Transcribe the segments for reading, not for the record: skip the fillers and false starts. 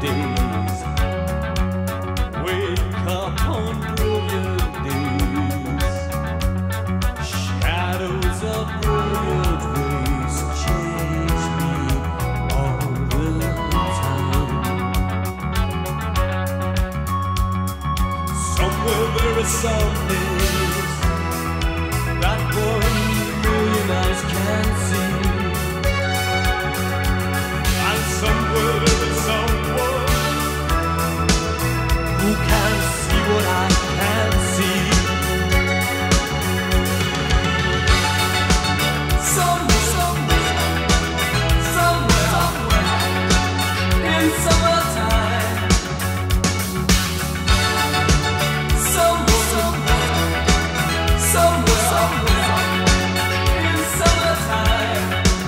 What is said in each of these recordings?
days. Wake up on brilliant days. Shadows of brilliant ways change me all the time. Somewhere there is something that 1,000,000 eyes can't see. And somewhere there is someone who can see what I can't see. Somewhere in summertime. Somewhere in summertime.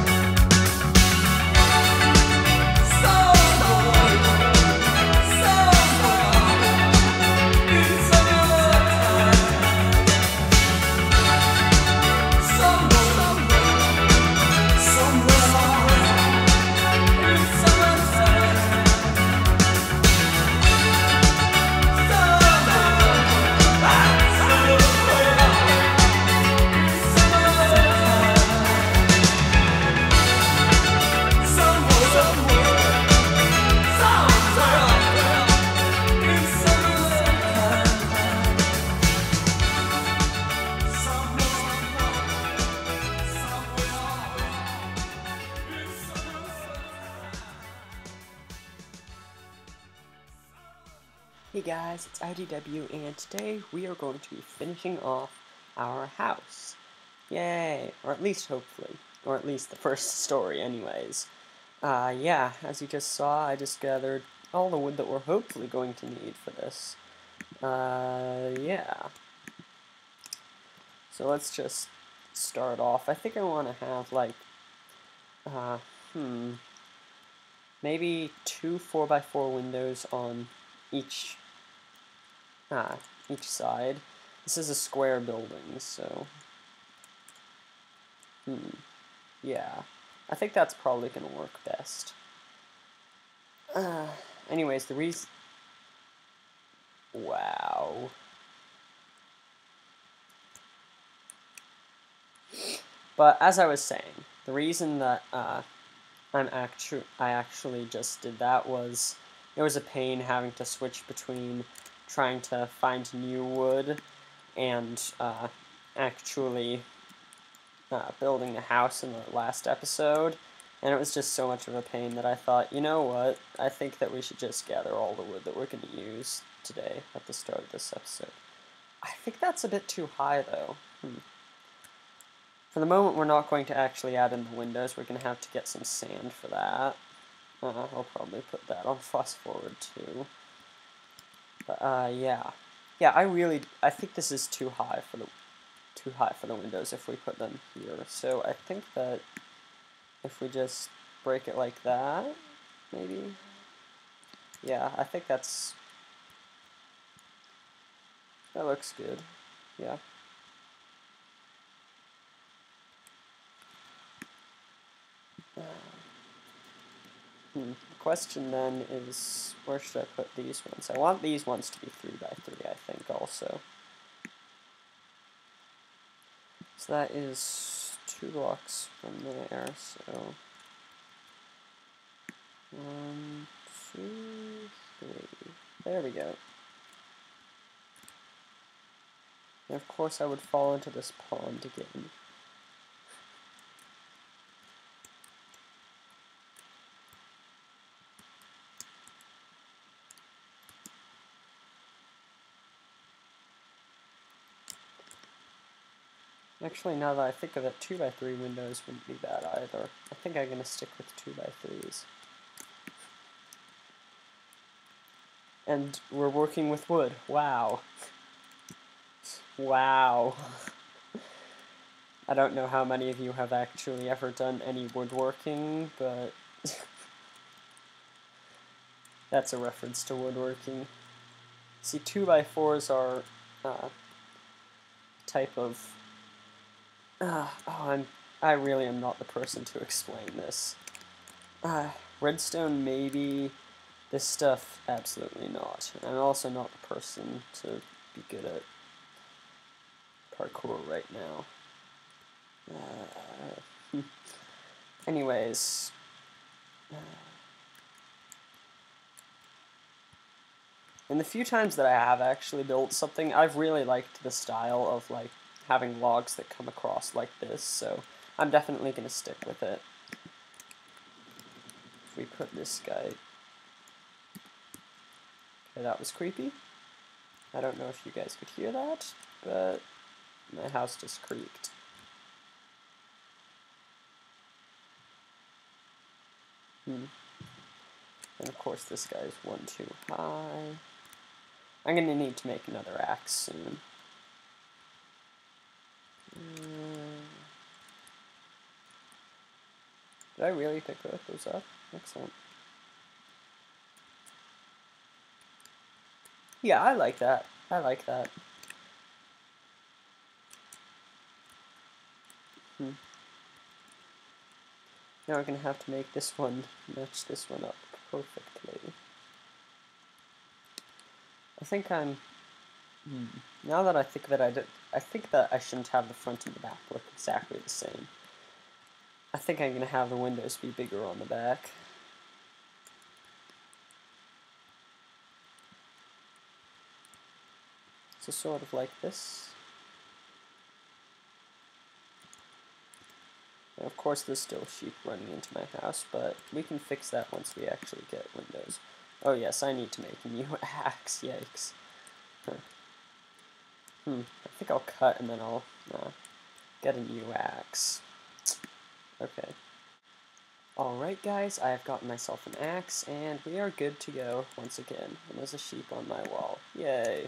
Hey guys, it's IDW, and today we are going to be finishing off our house. Yay! Or at least hopefully. Or at least the first story anyways. Yeah, as you just saw, I just gathered all the wood that we're hopefully going to need for this. Yeah. So let's just start off. I think I want to have, like, maybe 2 4x4 windows on each side. This is a square building, so yeah, I think that's probably gonna work best. Anyways, the reason, wow. But as I was saying, the reason that I actually just did that was it was a pain having to switch between trying to find new wood and actually building the house in the last episode, and it was just so much of a pain that I thought, you know what, I think that we should just gather all the wood that we're going to use today at the start of this episode. I think that's a bit too high, though. For the moment, we're not going to actually add in the windows. We're going to have to get some sand for that. I'll probably put that on fast forward, too. But, yeah. Yeah, I think this is too high for the windows if we put them here. So I think that if we just break it like that, maybe? Yeah, I think that looks good. Yeah. The question then is, where should I put these ones? I want these ones to be 3x3, I think, also. So that is 2 blocks from there, so 1, 2, 3. There we go. And of course I would fall into this pond again. Actually, now that I think of it, 2x3 windows wouldn't be bad either. I think I'm going to stick with 2x3s. And we're working with wood. Wow. Wow. I don't know how many of you have actually ever done any woodworking, but that's a reference to woodworking. See, 2x4s are type of I really am not the person to explain this. Redstone maybe, This stuff, absolutely not. I'm also not the person to be good at parkour right now. Anyways. In the few times that I have actually built something, I've really liked the style of, like, having logs that come across like this, so I'm definitely going to stick with it. If we put this guy... Okay, that was creepy. I don't know if you guys could hear that, but my house just creaked. And of course this guy's one too high. I'm going to need to make another axe soon. Did I really pick those up? Excellent. Yeah, I like that. I like that. Now we're going to have to make this one match this one up perfectly. I think I'm... Now that I think of it, I think that I shouldn't have the front and the back look exactly the same. I think I'm going to have the windows be bigger on the back. So sort of like this. Now, of course, there's still sheep running into my house, but we can fix that once we actually get windows. Oh yes, I need to make a new axe, yikes. I think I'll cut and then I'll get a new axe. Okay. Alright guys, I have gotten myself an axe, and we are good to go once again. And there's a sheep on my wall. Yay!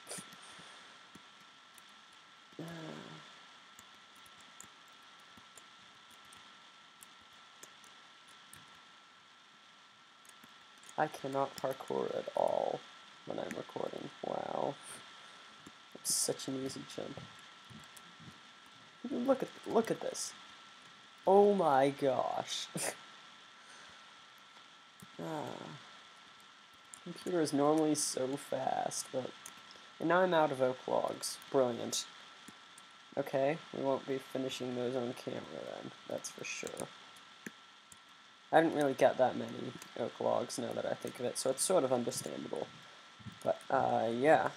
I cannot parkour at all when I'm recording. Wow. It's such an easy jump. Look at this. Oh my gosh. Computer is normally so fast, but... And now I'm out of oak logs. Brilliant. Okay, we won't be finishing those on camera then, that's for sure. I didn't really get that many oak logs now that I think of it, so it's sort of understandable. But, yeah.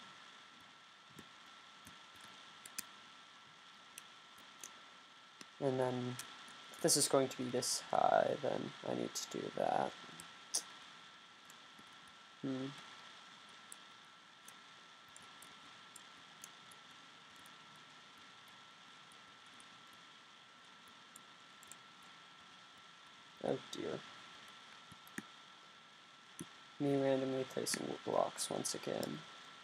And then, if this is going to be this high, then I need to do that. Oh dear. Me randomly placing blocks once again.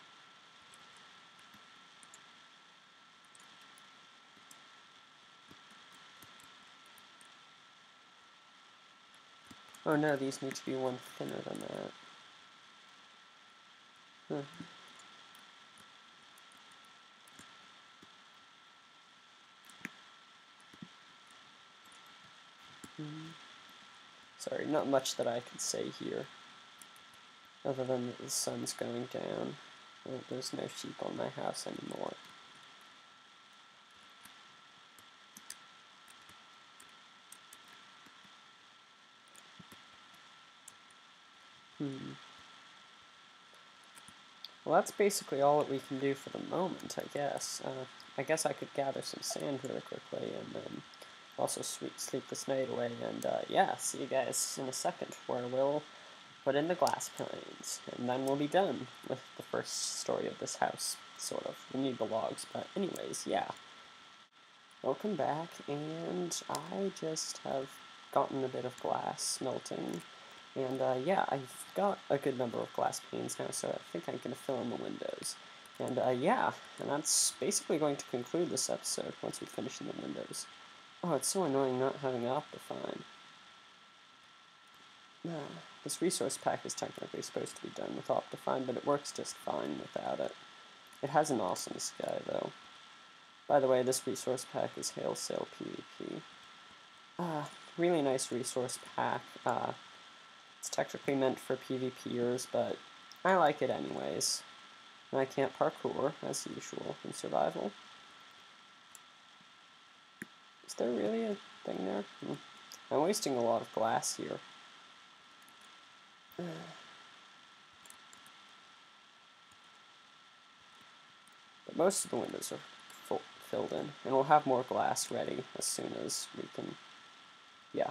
Oh no, these need to be one thinner than that. Sorry, not much that I could say here. Other than that the sun's going down. There's no sheep on my house anymore. Well, that's basically all that we can do for the moment, I guess. I guess I could gather some sand really quickly and then also sleep this night away. And yeah, see you guys in a second, where we'll put in the glass panes, and then we'll be done with the first story of this house, sort of. We need the logs, but anyways, yeah. Welcome back, and I just have gotten a bit of glass melting. And yeah, I've got a good number of glass panes now, so I think I'm going to fill in the windows. And yeah, and that's basically going to conclude this episode once we finish in the windows. Oh, it's so annoying not having Optifine. This resource pack is technically supposed to be done with Optifine, but it works just fine without it. It has an awesome sky, though. By the way, this resource pack is Hail Sail PvP. Really nice resource pack. It's technically meant for PvPers, but I like it anyways. And I can't parkour, as usual, in survival. Is there really a thing there? I'm wasting a lot of glass here. But most of the windows are filled in, and we'll have more glass ready as soon as we can, yeah.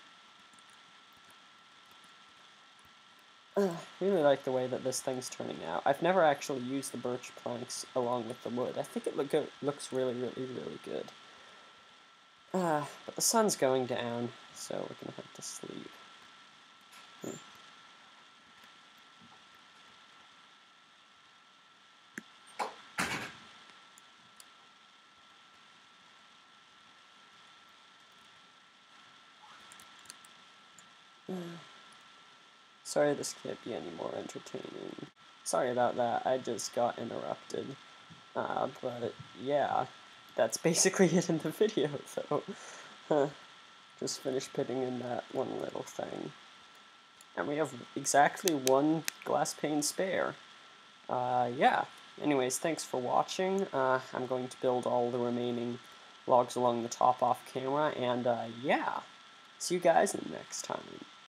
Really like the way that this thing's turning out. I've never actually used the birch planks along with the wood. I think it looks really, really, really good. But the sun's going down, so we're gonna have to sleep. Sorry this can't be any more entertaining. Sorry about that, I just got interrupted. But yeah, that's basically it in the video, though. Just finished putting in that one little thing. And we have exactly one glass pane spare. Yeah. Anyways, thanks for watching. I'm going to build all the remaining logs along the top off camera, and yeah. See you guys next time.